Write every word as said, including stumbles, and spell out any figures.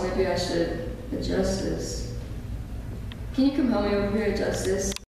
maybe I should adjust this. Can you come help me over here adjust this?